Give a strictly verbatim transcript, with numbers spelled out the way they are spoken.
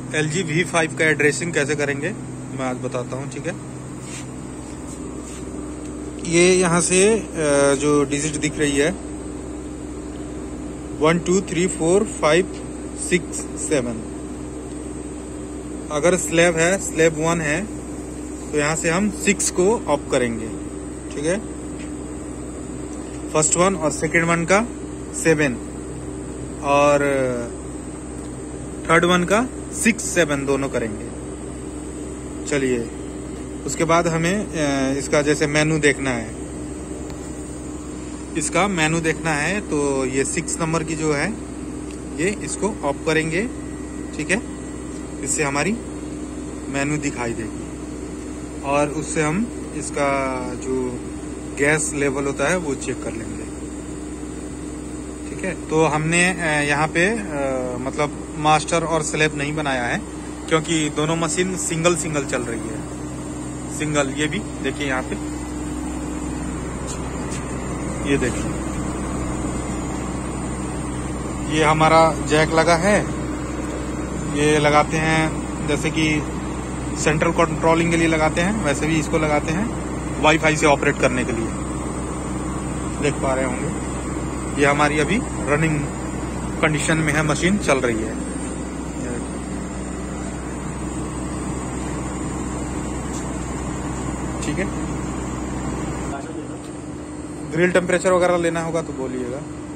L G V five का addressing कैसे करेंगे मैं आज बताता हूँ। ठीक है, ये यहाँ से जो डिजिट दिख रही है one two three four five six seven, अगर स्लैब है स्लैब वन है तो यहाँ से हम सिक्स को ऑफ करेंगे। ठीक है, फर्स्ट वन और सेकेंड वन का सेवन और थर्ड वन का सिक्स सेवन दोनों करेंगे। चलिए, उसके बाद हमें इसका जैसे मेनू देखना है, इसका मेनू देखना है तो ये सिक्स नंबर की जो है ये इसको ऑफ करेंगे। ठीक है, इससे हमारी मेनू दिखाई देगी और उससे हम इसका जो गैस लेवल होता है वो चेक कर लेंगे। ठीक है, तो हमने यहाँ पे मतलब मास्टर और स्लैब नहीं बनाया है क्योंकि दोनों मशीन सिंगल सिंगल चल रही है। सिंगल, ये भी देखिए यहाँ पे, ये देखिए ये हमारा जैक लगा है। ये लगाते हैं जैसे कि सेंट्रल कंट्रोलिंग के लिए लगाते हैं, वैसे भी इसको लगाते हैं वाईफाई से ऑपरेट करने के लिए। देख पा रहे होंगे ये हमारी अभी रनिंग कंडीशन में है, मशीन चल रही है। ठीक है, ग्रिल टेम्परेचर वगैरह लेना होगा तो बोलिएगा।